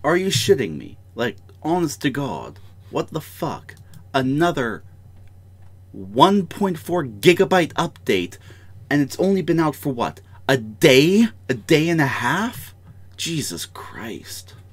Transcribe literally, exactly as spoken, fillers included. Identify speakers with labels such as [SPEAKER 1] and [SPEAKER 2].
[SPEAKER 1] Are you shitting me? Like, honest to God. What the fuck? Another one point four gigabyte update, and it's only been out for what? A day? A day and a half? Jesus Christ.